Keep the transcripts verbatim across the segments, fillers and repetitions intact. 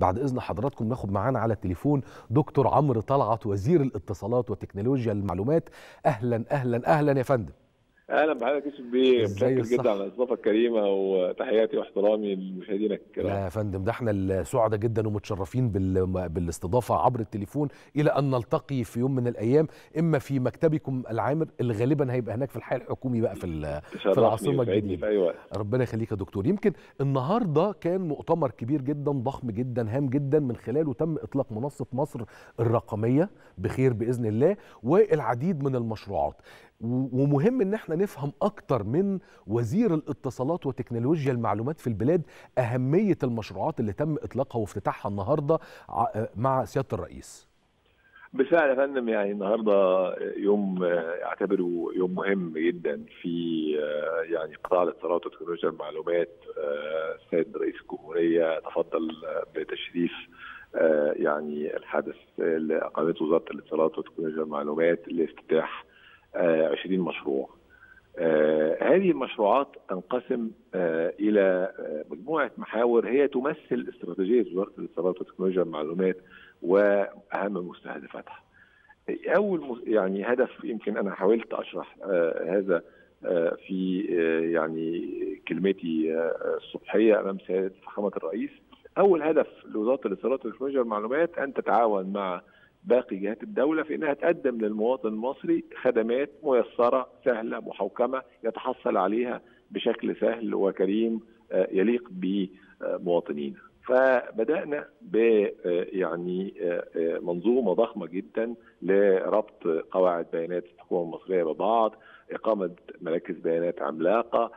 بعد إذن حضراتكم ناخد معانا على التليفون دكتور عمرو طلعت وزير الاتصالات وتكنولوجيا المعلومات. أهلا أهلا أهلا يا فندم. اهلا بحضرتك يوسف بيه، متشكر جدا على الاستضافه الكريمه وتحياتي واحترامي لمشاهدينا الكرام. لا يا فندم، ده احنا السعداء جدا ومتشرفين بالاستضافه عبر التليفون الى ان نلتقي في يوم من الايام، اما في مكتبكم العامر اللي غالبا هيبقى هناك في الحي الحكومي بقى في في العاصمه الجديده. أيوة. ربنا يخليك يا دكتور. يمكن النهارده كان مؤتمر كبير جدا ضخم جدا هام جدا من خلاله تم اطلاق منصه مصر الرقميه بخير باذن الله والعديد من المشروعات. ومهم ان احنا نفهم اكتر من وزير الاتصالات وتكنولوجيا المعلومات في البلاد اهميه المشروعات اللي تم اطلاقها وافتتاحها النهارده مع سياده الرئيس. بالفعل يا فندم، يعني النهارده يوم اعتبره يوم مهم جدا في يعني قطاع الاتصالات وتكنولوجيا المعلومات. السيد رئيس الجمهوريه تفضل بتشريف يعني الحدث اللي اقامته وزاره الاتصالات وتكنولوجيا المعلومات لافتتاح عشرين مشروع. آه هذه المشروعات تنقسم آه إلى آه مجموعة محاور هي تمثل استراتيجية وزارة الاتصالات وتكنولوجيا المعلومات وأهم مستهدفاتها. أول يعني هدف، يمكن أنا حاولت أشرح آه هذا آه في آه يعني كلمتي آه الصبحية أمام سيادة فخامة الرئيس. أول هدف لوزارة الاتصالات وتكنولوجيا المعلومات أن تتعاون مع باقي جهات الدولة في أنها تقدم للمواطن المصري خدمات ميسرة سهلة محوكمة يتحصل عليها بشكل سهل وكريم يليق بمواطنينا. فبدأنا ب يعني منظومة ضخمة جدا لربط قواعد بيانات الحكومة المصرية ببعض، إقامة مراكز بيانات عملاقة،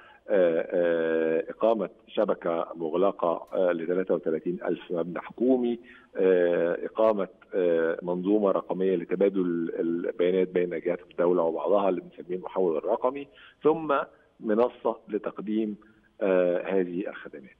إقامة شبكة مغلقة ل ثلاثة وثلاثين ألف مبنى حكومي، إقامة منظومة رقمية لتبادل البيانات بين جهات الدولة وبعضها اللي بنسميه المحول الرقمي، ثم منصة لتقديم هذه الخدمات.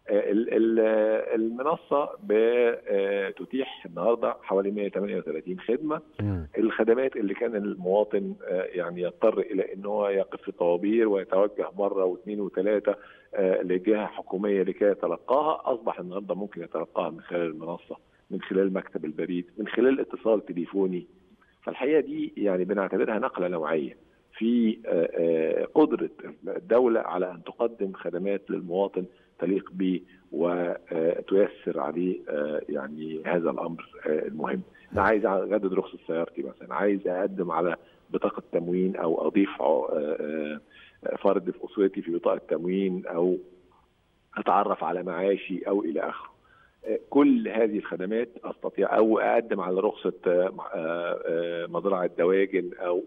المنصة بتتيح النهارده حوالي مئة وثمانية وثلاثين خدمة. الخدمات اللي كان المواطن يعني يضطر إلى أن هو يقف في طوابير ويتوجه مرة واثنين وثلاثة لجهة حكومية لكي يتلقاها، أصبح النهارده ممكن يتلقاها من خلال المنصة، من خلال مكتب البريد، من خلال اتصال تليفوني. فالحقيقة دي يعني بنعتبرها نقلة نوعية في قدرة الدولة على أن تقدم خدمات للمواطن تليق به وتيسر عليه يعني هذا الأمر المهم. أنا عايز أجدد رخصة سيارتي مثلا، عايز أقدم على بطاقة تموين أو أضيف فرد في أسرتي في بطاقة تموين أو أتعرف على معاشي أو إلى آخره. كل هذه الخدمات أستطيع، أو أقدم على رخصة مزرعة دواجن، أو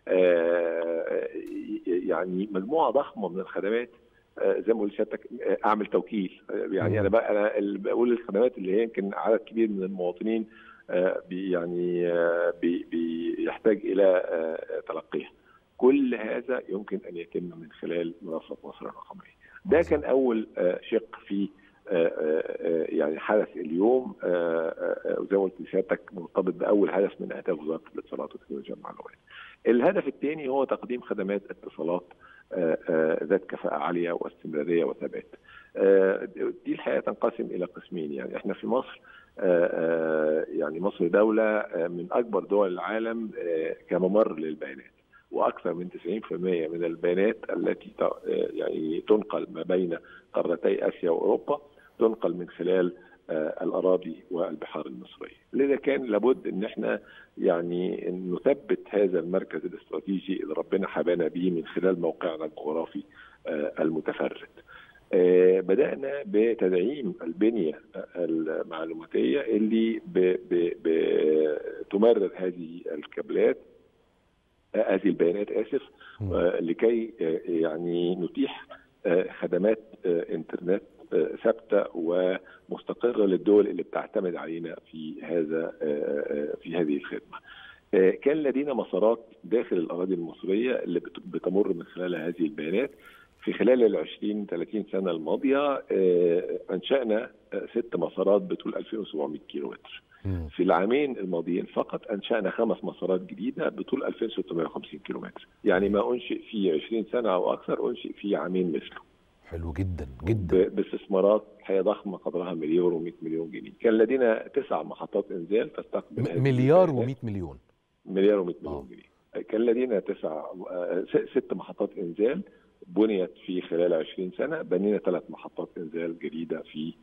يعني مجموعة ضخمة من الخدمات. زي ما قلت لسيادتك، اعمل توكيل. يعني انا بقى انا اللي بقول الخدمات اللي هي يمكن عدد كبير من المواطنين بي يعني بي بيحتاج الى تلقيها. كل هذا يمكن ان يتم من خلال منصه مصر الرقميه. ده كان اول شق في يعني حدث اليوم، وزي ما قلت لسيادتك مرتبط باول هدف من اهداف وزاره الاتصالات وتكنولوجيا المعلومات. الهدف الثاني هو تقديم خدمات اتصالات ذات كفاءة عالية واستمرارية وثبات. دي الحقيقة تنقسم إلى قسمين. يعني احنا في مصر يعني مصر دولة من أكبر دول العالم كممر للبيانات، وأكثر من تسعين بالمئة من البيانات التي يعني تنقل ما بين قارتي آسيا وأوروبا تنقل من خلال الأراضي والبحار المصرية. لذا كان لابد ان احنا يعني نثبت هذا المركز الاستراتيجي اللي ربنا حبانا به من خلال موقعنا الجغرافي المتفرد. بدأنا بتدعيم البنية المعلوماتية اللي بتمرر هذه الكابلات، هذه البيانات آسف، لكي يعني نتيح خدمات انترنت ثابته ومستقره للدول اللي بتعتمد علينا في هذا في هذه الخدمه. كان لدينا مسارات داخل الاراضي المصريه اللي بتمر من خلال هذه البيانات. في خلال ال عشرين ثلاثين سنه الماضيه انشانا ست مسارات بطول ألفين وسبعمئة كيلومتر. في العامين الماضيين فقط انشانا خمس مسارات جديده بطول ألفين وستمئة وخمسين كيلومتر. يعني ما انشئ في عشرين سنه او اكثر انشئ في عامين مثله. حلو جدا جدا. باستثمارات الحقيقه ضخمه قدرها مليار ومئة مليون جنيه. كان لدينا تسع محطات انزال تستقبل هذه مليار و100 مليون مليار ومئة مليون جنيه. كان لدينا تسع ست محطات انزال بنيت في خلال عشرين سنه، بنينا ثلاث محطات انزال جديده في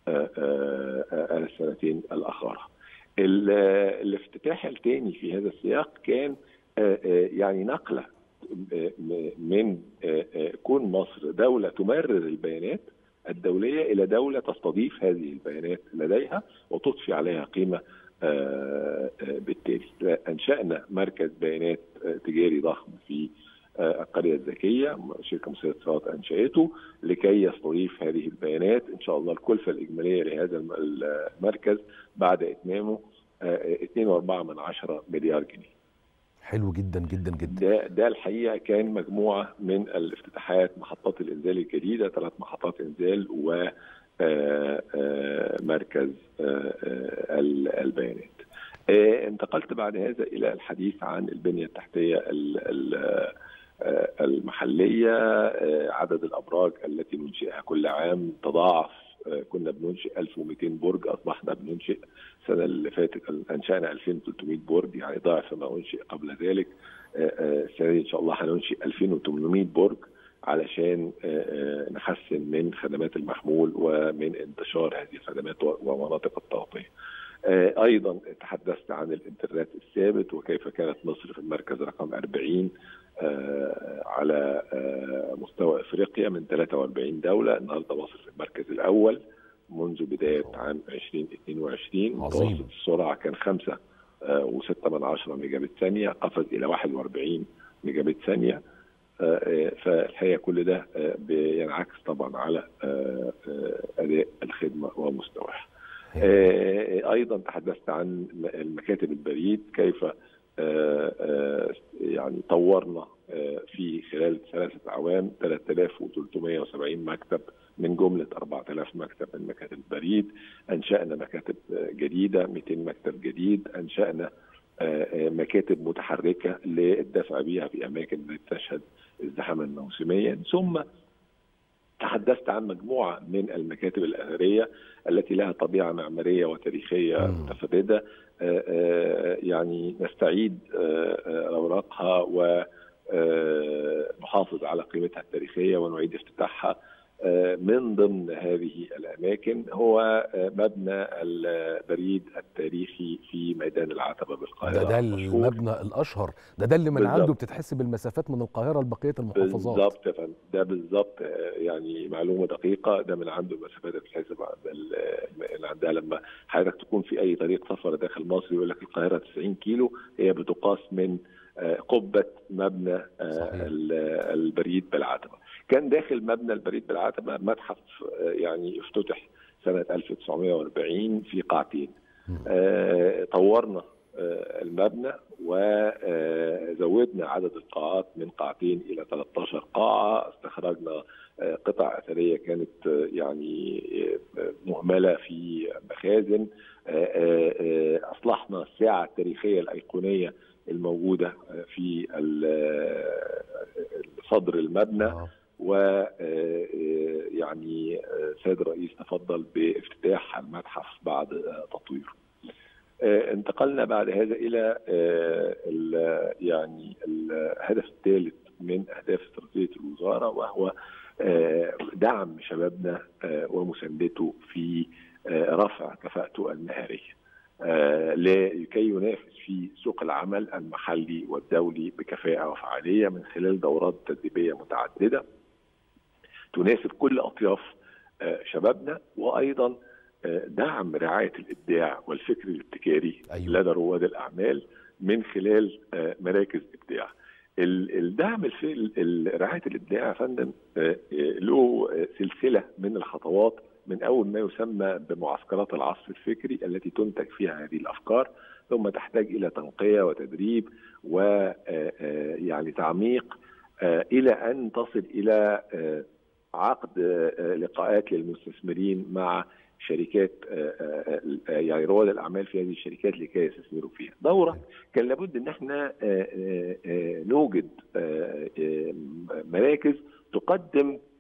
السنتين الاخيره. الافتتاح الثاني في هذا السياق كان يعني نقله من كون مصر دولة تمرر البيانات الدولية إلى دولة تستضيف هذه البيانات لديها وتضفي عليها قيمة. بالتالي أنشأنا مركز بيانات تجاري ضخم في القرية الذكية، شركة مصرية للاتصالات أنشأته لكي يستضيف هذه البيانات. إن شاء الله الكلفة الإجمالية لهذا المركز بعد إتمامه اثنين فاصلة أربعة مليار جنيه. حلو جدا جدا جدا. ده ده الحقيقه كان مجموعه من الافتتاحات، محطات الانزال الجديده، ثلاث محطات انزال ومركز البيانات. انتقلت بعد هذا الى الحديث عن البنيه التحتيه المحليه. عدد الابراج التي ننشئها كل عام تضاعف. كنا بننشئ ألف ومئتين برج، اصبحنا بننشئ السنه اللي فاتت انشانا ألفين وثلاثمئة برج، يعني ضعف ما انشئ قبل ذلك. السنه دي ان شاء الله هننشئ ألفين وثمانمئة برج علشان نحسن من خدمات المحمول ومن انتشار هذه الخدمات ومناطق التغطيه. ايضا تحدثت عن الانترنت الثابت وكيف كانت مصر في المركز رقم أربعين على مستوى افريقيا من ثلاثة وأربعين دوله. النهارده مصر في المركز الاول منذ بدايه عام ألفين واثنين وعشرين. متوسط السرعه كان خمسة وستة من عشرة ميجا بت ثانيه، قفز الى واحد وأربعين ميجا بت ثانيه. فالحقيقه كل ده بينعكس طبعا على اداء الخدمه ومستواها. ايضا تحدثت عن المكاتب البريد، كيف يعني طورنا في خلال ثلاثه اعوام ثلاثة آلاف وثلاثمئة وسبعين مكتب من جمله أربعة آلاف مكتب من مكاتب البريد. انشانا مكاتب جديده مئتين مكتب جديد. انشانا مكاتب متحركه للدفع بها في اماكن تشهد ازدحاما موسميا. ثم تحدثت عن مجموعه من المكاتب الاثريه التي لها طبيعه معماريه وتاريخيه متفرده، يعني نستعيد اوراقها ونحافظ على قيمتها التاريخيه ونعيد افتتاحها. من ضمن هذه الاماكن هو مبنى البريد التاريخي في ميدان العتبه بالقاهره. ده ده المبنى الاشهر، ده ده اللي من بالزبط. عنده بتتحسب المسافات من القاهره لبقيه المحافظات. بالظبط يا فندم، ده بالظبط يعني معلومه دقيقه. ده من عنده المسافات بتتحسب اللي عندها. لما حضرتك تكون في اي طريق سفر داخل مصر يقول لك القاهره تسعين كيلو، هي بتقاس من قبه مبنى صحيح. البريد بالعتبه. كان داخل مبنى البريد بالعتبه متحف يعني افتتح سنه ألف وتسعمئة وأربعين في قاعتين. آه طورنا آه المبنى وزودنا عدد القاعات من قاعتين الى ثلاثة عشر قاعه. استخرجنا آه قطع اثريه كانت آه يعني آه مهمله في مخازن. آه آه اصلحنا الساعه التاريخيه الايقونيه الموجوده في صدر المبنى. آه. ويعني سيد الرئيس تفضل بافتتاح المتحف بعد تطويره. انتقلنا بعد هذا الى يعني الهدف الثالث من اهداف استراتيجيه الوزاره، وهو دعم شبابنا ومساندته في رفع كفاءته المهاريه لكي ينافس في سوق العمل المحلي والدولي بكفاءه وفعاليه من خلال دورات تدريبيه متعدده تناسب كل اطياف شبابنا، وايضا دعم رعايه الابداع والفكر الابتكاري أيوة. لدى رواد الاعمال من خلال مراكز ابداع. الدعم رعايه الابداع يا فندم له سلسله من الخطوات، من اول ما يسمى بمعسكرات العصف الفكري التي تنتج فيها هذه الافكار، ثم تحتاج الى تنقيه وتدريب ويعني تعميق الى ان تصل الى عقد لقاءات للمستثمرين مع شركات يعني رواد الاعمال في هذه الشركات لكي يستثمروا فيها. دوره كان لابد ان احنا نوجد مراكز تقدم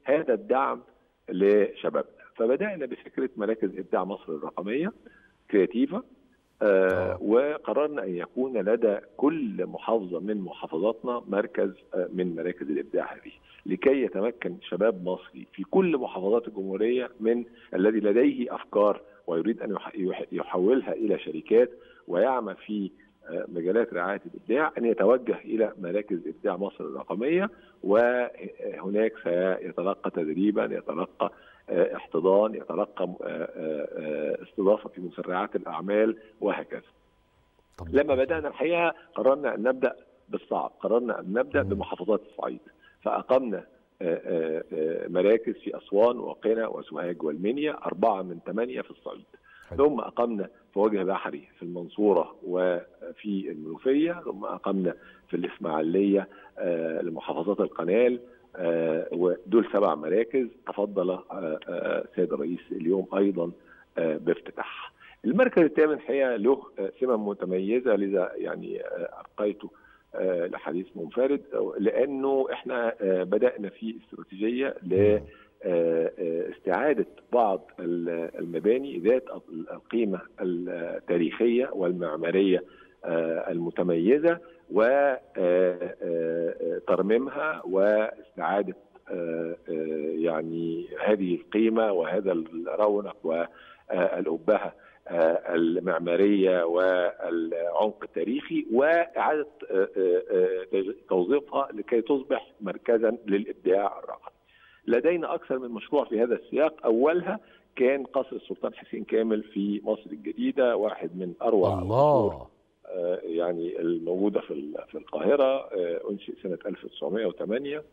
هذا الدعم لشبابنا. فبدانا بفكره مراكز ابداع مصر الرقميه كرياتيفا، آه وقررنا ان يكون لدى كل محافظه من محافظاتنا مركز آه من مراكز الابداع هذه، لكي يتمكن شباب مصري في كل محافظات الجمهوريه من الذي لديه افكار ويريد ان يحولها الى شركات ويعمل في آه مجالات رعايه الابداع، ان يتوجه الى مراكز ابداع مصر الرقميه، وهناك سيتلقى تدريبا، يتلقى احتضان، يتلقى استضافه في مسرعات الاعمال وهكذا. لما بدانا الحقيقه قررنا ان نبدا بالصعب، قررنا ان نبدا بمحافظات الصعيد، فاقمنا مراكز في اسوان وقنا وسوهاج والمنيا، اربعه من ثمانيه في الصعيد. ثم اقمنا في وجه بحري في المنصوره وفي المنوفيه، ثم اقمنا في الاسماعيليه لمحافظات القنال، آه ودول سبع مراكز تفضل آه آه سيد الرئيس اليوم ايضا آه بافتتاحها. المركز الثامن حقيقه له آه سمه متميزه، لذا يعني آه ابقيته آه لحديث منفرد، لانه احنا آه بدانا في استراتيجيه لاستعاده بعض المباني ذات القيمه التاريخيه والمعماريه آه المتميزه، وترميمها واستعادة يعني هذه القيمة وهذا الرونق والأبهة المعمارية والعمق التاريخي، وإعادة توظيفها لكي تصبح مركزا للإبداع الرقمي. لدينا أكثر من مشروع في هذا السياق، أولها كان قصر السلطان حسين كامل في مصر الجديدة، واحد من أروع الله يعني الموجودة في في القاهرة، أنشئ سنة ألف وتسعمائة وثمانية،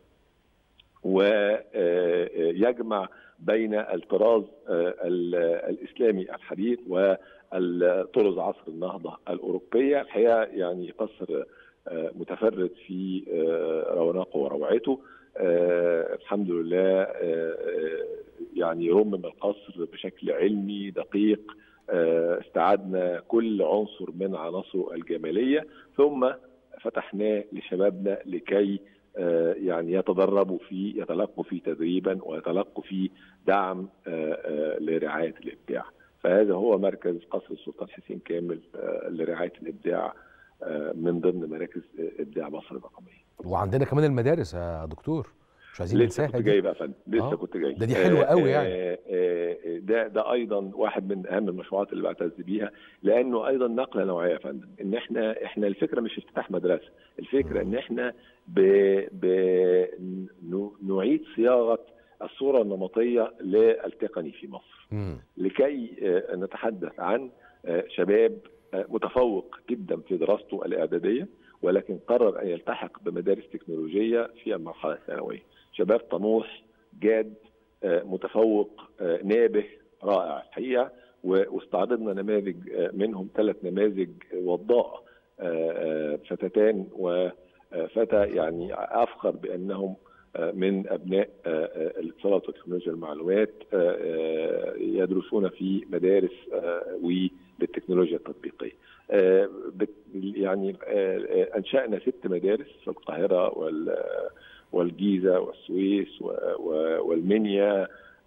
ويجمع بين الطراز الإسلامي الحديث والطرز عصر النهضة الأوروبية. الحقيقة يعني قصر متفرد في رونقه وروعته. الحمد لله يعني رمم القصر بشكل علمي دقيق، استعدنا كل عنصر من عناصره الجمالية، ثم فتحناه لشبابنا لكي يعني يتدربوا فيه، يتلقوا فيه تدريبا ويتلقوا فيه دعم لرعاية الإبداع. فهذا هو مركز قصر السلطان حسين كامل لرعاية الإبداع من ضمن مراكز إبداع مصر الرقمية. وعندنا كمان المدارس يا دكتور، مش عايزين ننساها. لسه كنت جاي بقى فندم، لسه آه. كنت جاي. ده دي حلوه قوي يعني. آه آه ده ده ايضا واحد من اهم المشروعات اللي بعتز بيها، لانه ايضا نقله نوعيه يا فندم. ان احنا احنا الفكره مش افتتاح مدرسه، الفكره ان احنا ب ب نعيد صياغه الصوره النمطيه للتقني في مصر، م. لكي آه نتحدث عن آه شباب آه متفوق جدا في دراسته الاعداديه، ولكن قرر ان يلتحق بمدارس تكنولوجيه في المرحله الثانويه. شباب طموح جاد متفوق نابه رائع الحقيقه، واستعرضنا نماذج منهم، ثلاث نماذج وضاء، فتاتان وفتى يعني افخر بانهم من ابناء الاتصالات وتكنولوجيا المعلومات، يدرسون في مدارس وللتكنولوجيا التطبيقيه. يعني انشانا ست مدارس في القاهره وال والجيزة والسويس والمنيا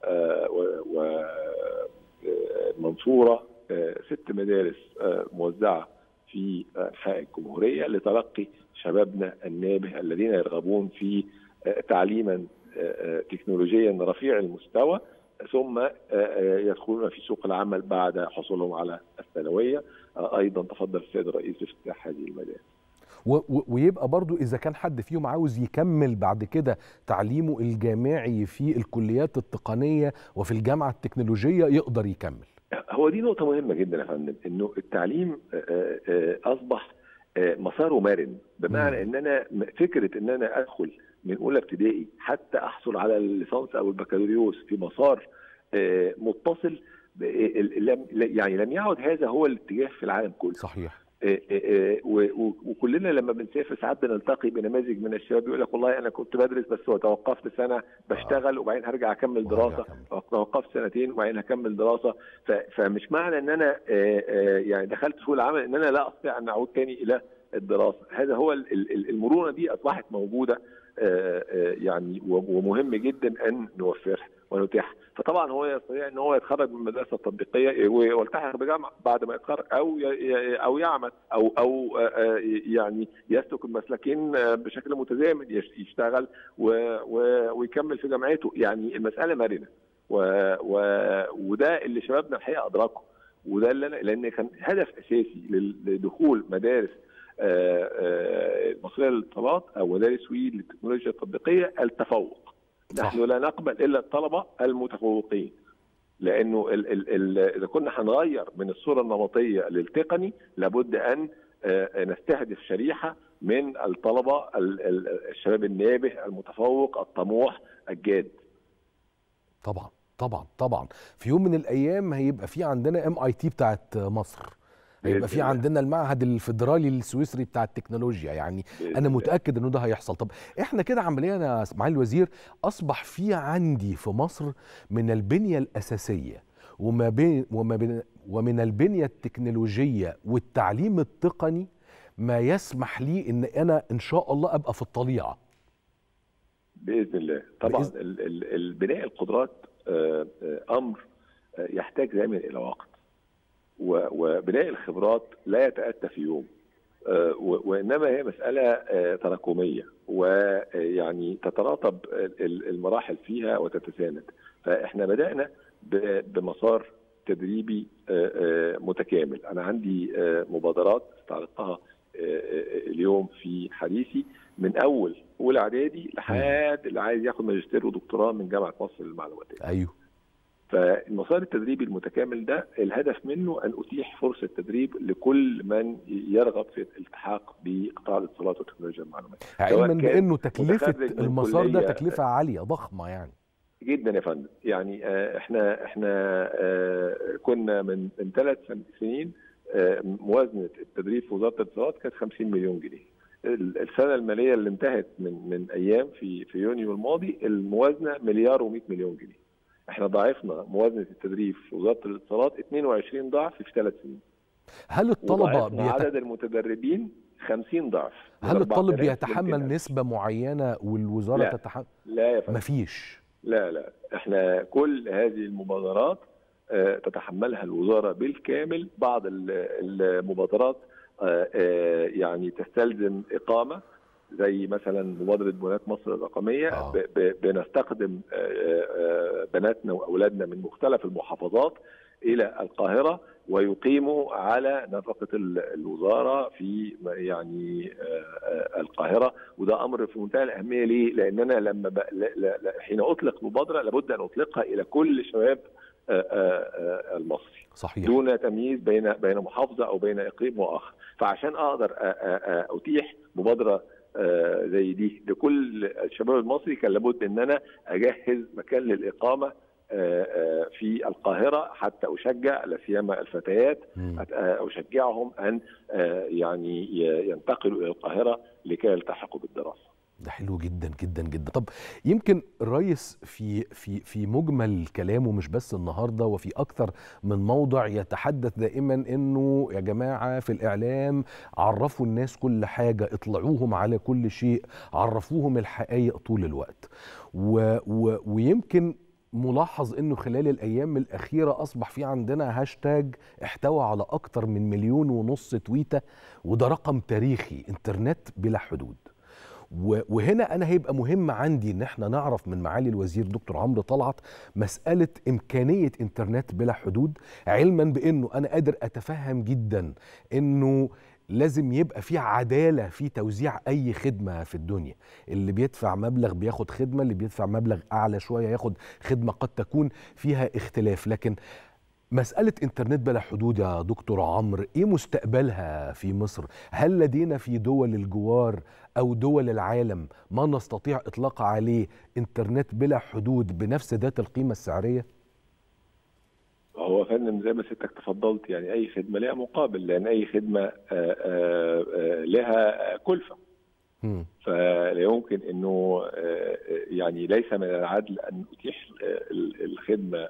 والمنصورة، ست مدارس موزعة في أنحاء الجمهورية لتلقي شبابنا النابه الذين يرغبون في تعليما تكنولوجيا رفيع المستوى، ثم يدخلون في سوق العمل بعد حصولهم على الثانوية. أيضا تفضل السيد الرئيس بافتتاح هذه المدارس. ويبقى برضو إذا كان حد فيهم عاوز يكمل بعد كده تعليمه الجامعي في الكليات التقنية وفي الجامعة التكنولوجية يقدر يكمل. هو دي نقطة مهمة جدا يا فندم، إنه التعليم أصبح مساره مرن، بمعنى إن أنا فكرة إن أنا أدخل من أولى ابتدائي حتى أحصل على الليسانس أو البكالوريوس في مسار متصل، يعني لم يعد هذا هو الاتجاه في العالم كله. صحيح. وكلنا لما بنسافر ساعات بنلتقي بنماذج من الشباب يقول لك والله انا كنت بدرس بس توقفت سنه بشتغل وبعدين هرجع اكمل دراسه، توقفت سنتين وبعدين هكمل دراسه. فمش معنى ان انا يعني دخلت سوق العمل ان انا لا استطيع ان اعود تاني الى الدراسه. هذا هو المرونه دي اصبحت موجوده يعني، ومهم جدا ان نوفرها ونتيحها. فطبعا هو يستطيع ان هو يتخرج من المدرسه التطبيقيه ويلتحق بجامعه بعد ما يتخرج، او او يعمل او او يعني يسلك المسلكين بشكل متزامن، يشتغل ويكمل في جامعته. يعني المساله مرنه، وده اللي شبابنا الحقيقه ادركه، وده اللي انا لان كان هدف اساسي لدخول مدارس المصريه للاتصالات او مدارس وي للتكنولوجيا التطبيقيه التفوق. صح. نحن لا نقبل الا الطلبه المتفوقين، لانه ال ال ال اذا كنا هنغير من الصوره النمطيه للتقني لابد ان نستهدف شريحه من الطلبه الشباب النابه المتفوق الطموح الجاد. طبعا طبعا طبعا في يوم من الايام هيبقى في عندنا ام اي تي بتاعت مصر، هيبقى في عندنا المعهد الفيدرالي السويسري بتاع التكنولوجيا، يعني انا متاكد انه ده هيحصل. طب احنا كده عمليا يا معالي الوزير اصبح في عندي في مصر من البنيه الاساسيه وما بين وما بين ومن البنيه التكنولوجيه والتعليم التقني ما يسمح لي ان انا ان شاء الله ابقى في الطليعه باذن الله. طبعا بإذن... البناء القدرات امر يحتاج دائما الى وقت، وبناء الخبرات لا يتأتى في يوم، وإنما هي مسألة تراكمية، ويعني تتراتب المراحل فيها وتتساند. فإحنا بدأنا بمسار تدريبي متكامل. أنا عندي مبادرات استعرضتها اليوم في حديثي، من أول أولى إعدادي لحد اللي عايز ياخد ماجستير ودكتوراه من جامعة مصر للمعلوماتية. أيوه. فالمسار التدريبي المتكامل ده الهدف منه ان اتيح فرصه تدريب لكل من يرغب في الالتحاق بقطاع الاتصالات وتكنولوجيا المعلومات، علما بانه تكلفه المسار ده تكلفه عاليه ضخمه يعني. جدا يا فندم. يعني احنا احنا كنا من من ثلاث سنين موازنه التدريب في وزاره الاتصالات كانت خمسين مليون جنيه. السنه الماليه اللي انتهت من من ايام في في يونيو الماضي الموازنه مليار ومئة مليون جنيه. احنا ضاعفنا موازنه التدريب في وزاره الاتصالات اثنين وعشرين ضعف في ثلاث سنين. هل الطلبه بيت... عدد المتدربين خمسين ضعف. هل الطالب بيتحمل نسبه معينه والوزاره لا. تتحمل؟ لا يا فندم. مفيش. لا لا احنا كل هذه المبادرات اه تتحملها الوزاره بالكامل. بعض المبادرات اه اه يعني تستلزم اقامه، زي مثلا مبادره بنات مصر الرقميه. آه. بنستخدم بناتنا واولادنا من مختلف المحافظات الى القاهره ويقيموا على نفقه الوزاره في يعني القاهره، وده امر في منتهى الاهميه. ليه؟ لان انا لما ب... حين اطلق مبادره لابد ان اطلقها الى كل شباب المصري. صحيح. دون تمييز بين بين محافظه او بين اقليم واخر. فعشان اقدر اتيح مبادره آه زي دي لكل الشباب المصري كان لابد ان انا اجهز مكان للاقامه آه آه في القاهره، حتى اشجع لا سيما الفتيات، اشجعهم ان يعني ينتقلوا الى القاهره لكي يلتحقوا بالدراسه. ده حلو جدا جدا جدا. طب يمكن الرئيس في في في مجمل كلامه مش بس النهارده وفي اكثر من موضع يتحدث دائما انه يا جماعه في الاعلام عرفوا الناس كل حاجه، اطلعوهم على كل شيء، عرفوهم الحقائق طول الوقت. و و ويمكن ملاحظ انه خلال الايام الاخيره اصبح في عندنا هاشتاج احتوى على اكثر من مليون ونص تويته، وده رقم تاريخي، انترنت بلا حدود. وهنا انا هيبقى مهم عندي ان احنا نعرف من معالي الوزير دكتور عمرو طلعت مساله امكانيه انترنت بلا حدود، علما بانه انا قادر اتفهم جدا انه لازم يبقى في عداله في توزيع اي خدمه في الدنيا، اللي بيدفع مبلغ بياخد خدمه، اللي بيدفع مبلغ اعلى شويه ياخد خدمه قد تكون فيها اختلاف. لكن مسألة انترنت بلا حدود يا دكتور عمرو ايه مستقبلها في مصر؟ هل لدينا في دول الجوار او دول العالم ما نستطيع اطلاق عليه انترنت بلا حدود بنفس ذات القيمة السعرية؟ هو فندم زي ما سيادتك تفضلت، يعني اي خدمة لها مقابل، لان اي خدمة آآ آآ لها كلفة. فلا يمكن انه يعني ليس من العدل ان اتيح الخدمه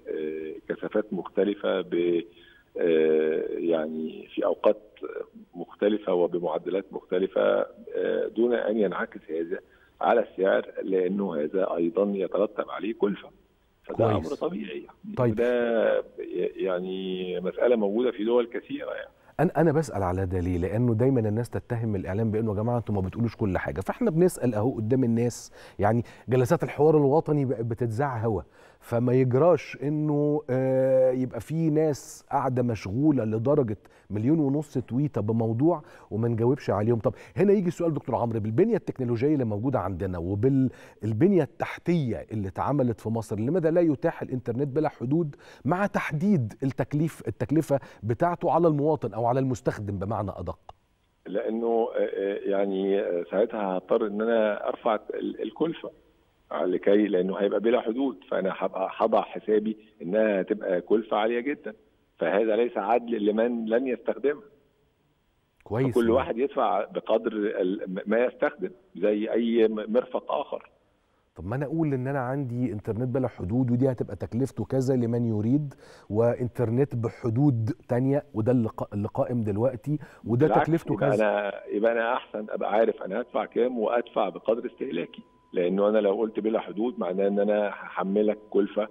بكثافات مختلفه ب يعني في اوقات مختلفه وبمعدلات مختلفه دون ان ينعكس هذا على السعر، لانه هذا ايضا يترتب عليه كلفه، فده امر طبيعي. طيب. ده يعني مساله موجوده في دول كثيره يعني. انا انا بسال على ده ليه؟ لانه دايما الناس تتهم الاعلام بانه يا جماعه انتم ما بتقولوش كل حاجه، فاحنا بنسال اهو قدام الناس. يعني جلسات الحوار الوطني بقت بتتذاع هوا، فما يجراش انه آه يبقى في ناس قاعده مشغوله لدرجه مليون ونص تويته بموضوع وما نجاوبش عليهم. طب هنا يجي السؤال دكتور عمرو، بالبنيه التكنولوجيه اللي موجوده عندنا وبالبنيه التحتيه اللي اتعملت في مصر، لماذا لا يتاح الانترنت بلا حدود مع تحديد التكليف التكلفه بتاعته على المواطن او على المستخدم بمعنى ادق؟ لانه يعني ساعتها هضطر ان انا ارفع الكلفه لكي، لانه هيبقى بلا حدود، فانا هبقى هضع حسابي انها هتبقى كلفه عاليه جدا، فهذا ليس عدل لمن لن يستخدمها. كويس. كل واحد يدفع بقدر ما يستخدم زي اي مرفق اخر. طب ما انا اقول ان انا عندي انترنت بلا حدود ودي هتبقى تكلفته كذا لمن يريد، وانترنت بحدود تانية وده اللي اللي قائم دلوقتي وده تكلفته يبقى كذا. انا يبقى انا احسن ابقى عارف انا هدفع كام وادفع بقدر استهلاكي، لانه انا لو قلت بلا حدود معناه ان انا هحملك كلفه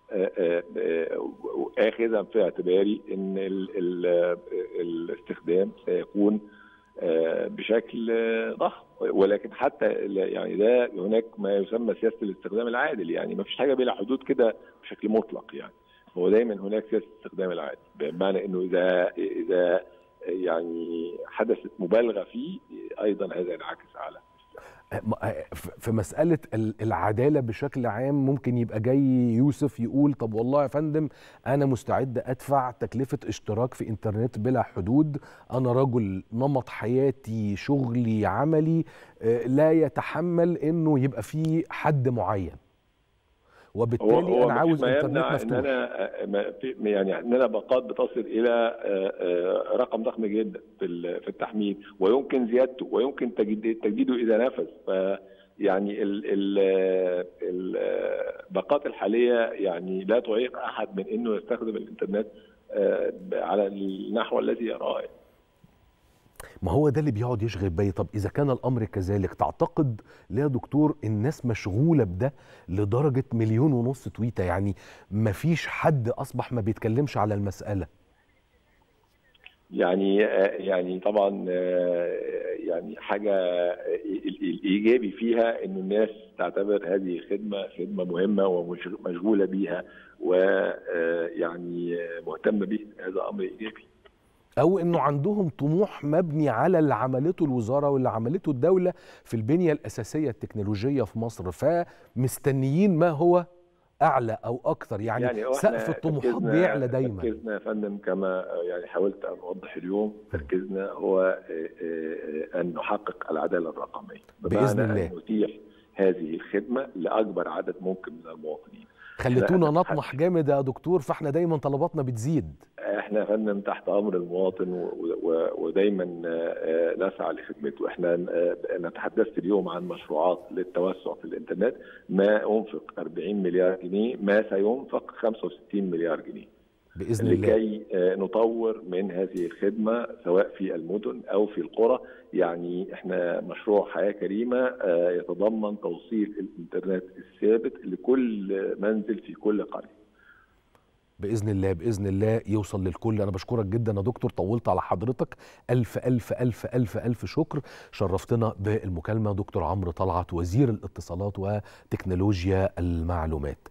اخذا في اعتباري ان ال ال الاستخدام سيكون بشكل ضخم، ولكن حتى يعني ده هناك ما يسمى سياسه الاستخدام العادل، يعني ما فيش حاجه بلا حدود كده بشكل مطلق، يعني هو دايما هناك سياسه الاستخدام العادل، بمعنى انه اذا اذا يعني حدثت مبالغه فيه ايضا هذا ينعكس على في مسألة العدالة بشكل عام. ممكن يبقى جاي يوسف يقول طب والله يا فندم أنا مستعد أدفع تكلفة اشتراك في إنترنت بلا حدود، أنا رجل نمط حياتي شغلي عملي لا يتحمل إنه يبقى فيه حد معين، وبالتالي هو هو أنا عاوز إنترنت مفتوح. إن أنا يعني إن أنا باقات بتصل إلى رقم ضخم جدا في التحميل، ويمكن زيادته ويمكن تجديده إذا نفذ. فيعني الباقات الحالية يعني لا تعيق أحد من إنه يستخدم الإنترنت على النحو الذي يراه. ما هو ده اللي بيقعد يشغل بالي. طب إذا كان الأمر كذلك، تعتقد ليه يا دكتور الناس مشغولة بده لدرجة مليون ونص تويتة؟ يعني ما فيش حد أصبح ما بيتكلمش على المسألة. يعني يعني طبعا يعني حاجة الإيجابي فيها إنه الناس تعتبر هذه خدمة خدمة مهمة ومشغولة بيها ويعني مهتمة بيها، هذا أمر إيجابي. أو إنه عندهم طموح مبني على اللي عملته الوزارة واللي عملته الدولة في البنية الأساسية التكنولوجية في مصر، فمستنيين ما هو أعلى أو أكثر. يعني, يعني سقف الطموحات بيعلى دايما. تركيزنا يا فندم كما يعني حاولت أن أوضح اليوم، تركيزنا هو أن نحقق العدالة الرقمية بإذن الله، أن نتيح هذه الخدمة لأكبر عدد ممكن من المواطنين. خليتونا نطمح جامد يا دكتور، فاحنا دايما طلباتنا بتزيد. احنا فندم تحت امر المواطن ودايما نسعى لخدمته. احنا انا تحدثت اليوم عن مشروعات للتوسع في الانترنت، ما انفق أربعين مليار جنيه، ما سينفق خمسة وستين مليار جنيه باذن الله لكي نطور من هذه الخدمه سواء في المدن او في القرى. يعني احنا مشروع حياه كريمه يتضمن توصيل الانترنت الثابت لكل منزل في كل قريه. باذن الله باذن الله يوصل للكل. انا بشكرك جدا يا دكتور، طولت على حضرتك، الف الف الف الف الف شكر. شرفتنا بالمكالمه دكتور عمرو طلعت، وزير الاتصالات وتكنولوجيا المعلومات.